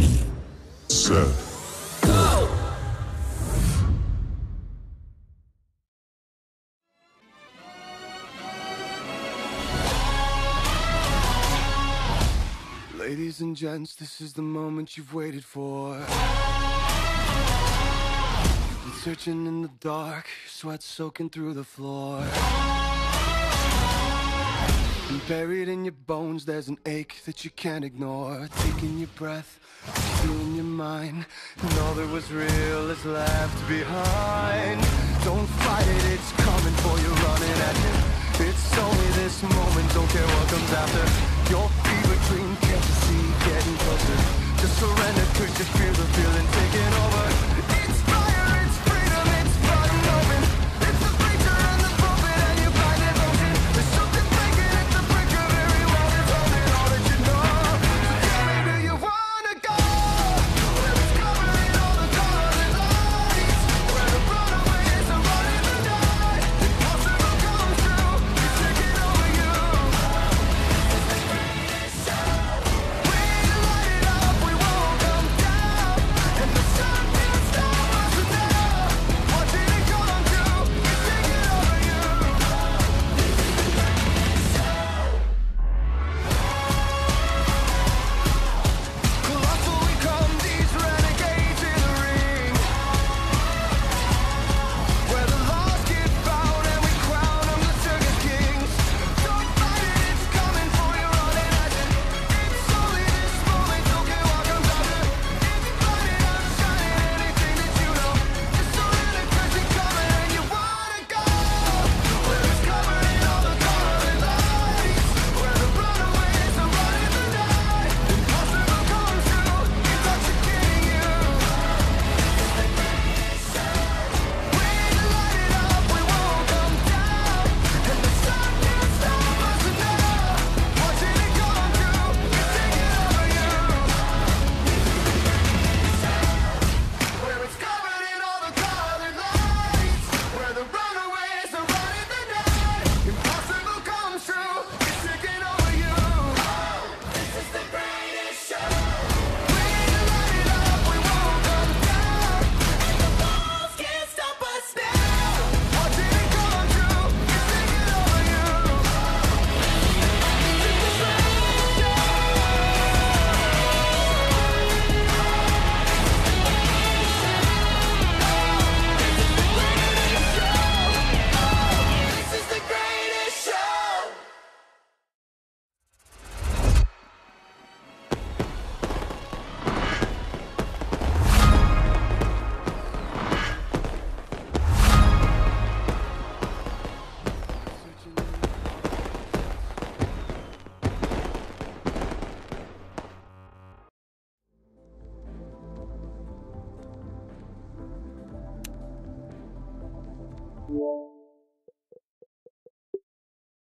set, Go! Ladies and gents, this is the moment you've waited for. You've been searching in the dark, sweat soaking through the floor. And buried in your bones, there's an ache that you can't ignore. Taking your breath, feeling your mind, and all that was real is left behind. Don't fight it, it's coming for you, running at you. It's only this moment, don't care what comes after. Your fever dream, can't you see, getting closer. Just surrender, cause you feel the feeling taking over. It's fire, it's freedom, it's flooding open. It's the preacher and the prophet, and you find devotion. There's something breaking at the brink of every wall that's holding all that you know. So tell me, do you wanna go? Where it's covering all the colored lights, where the runaways are running the night. Impossible comes true, it's taking over you. We light it up, we won't come down, and the sun can't stop us now. Watching it come true, it's taking over you. Colossal we come, these renegades in the ring, where the lost get found and we crown them the circus kings. Don't fight it, it's coming for you, running at you. It's only this moment, don't care what comes after. It's blinding, outshining anything that you know. Just surrender, cause you're coming and you wanna go. Where it's covering all the colored lights, where the runaways are running the night. Impossible comes true, intoxicating you. We light it up, we won't come down, and the sun can't stop us now. Watching it come true, it's taking over you. Where it's covered in all the colored lights, where the runaways are running the night. Impossible comes true, it's taking over you. This is the greatest show. We light it up, we won't come down, and the walls can't stop us now. Watching it come true, it's taking over you. This is the greatest show. This is the greatest show. set.